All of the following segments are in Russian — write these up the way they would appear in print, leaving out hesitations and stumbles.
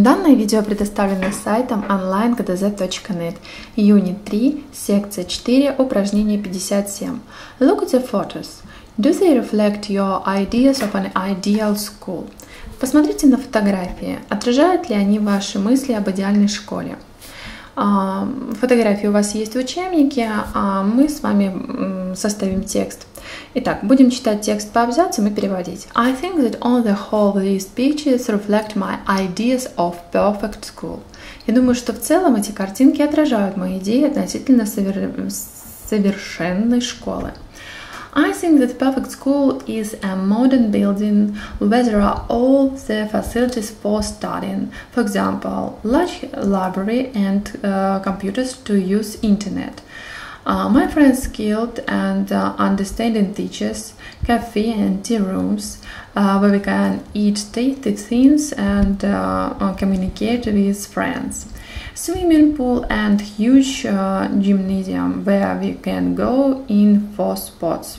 Данное видео предоставлено сайтом onlinegdz.net, Unit 3, секция 4, упражнение 57. Look at the photos. Do they reflect your ideas of an ideal school? Посмотрите на фотографии. Отражают ли они ваши мысли об идеальной школе? Фотографии у вас есть в учебнике, а мы с вами составим текст. Итак, будем читать текст по абзацам и переводить. I think that on the whole these pictures reflect my ideas of perfect school. Я думаю, что в целом эти картинки отражают мои идеи относительно совершенной школы. I think that perfect school is a modern building where there are all the facilities for studying. For example, large library and computers to use internet. My friends skilled and understanding teachers, cafe and tea rooms where we can eat tasty things and communicate with friends. Swimming pool and huge gymnasium where we can go in for sports.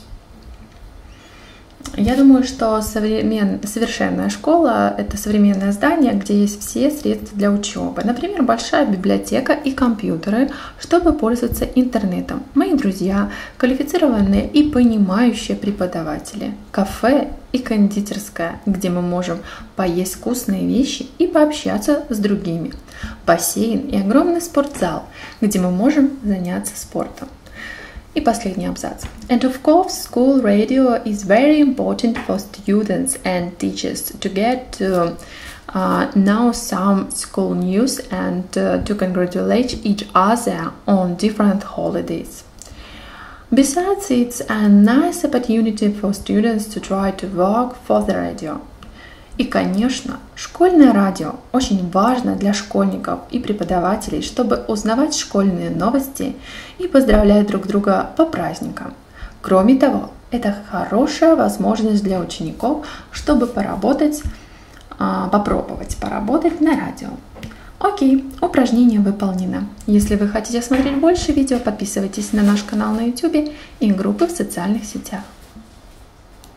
Я думаю, что совершенная школа – это современное здание, где есть все средства для учебы. Например, большая библиотека и компьютеры, чтобы пользоваться интернетом. Мои друзья, квалифицированные и понимающие преподаватели. Кафе и кондитерская, где мы можем поесть вкусные вещи и пообщаться с другими. Бассейн и огромный спортзал, где мы можем заняться спортом. И последний абзац. And of course, school radio is very important for students and teachers to get to know some school news and to congratulate each other on different holidays. Besides, it's a nice opportunity for students to try to work for the radio. И, конечно, школьное радио очень важно для школьников и преподавателей, чтобы узнавать школьные новости и поздравлять друг друга по праздникам. Кроме того, это хорошая возможность для учеников, чтобы попробовать поработать на радио. Окей, упражнение выполнено. Если вы хотите смотреть больше видео, подписывайтесь на наш канал на YouTube и группы в социальных сетях.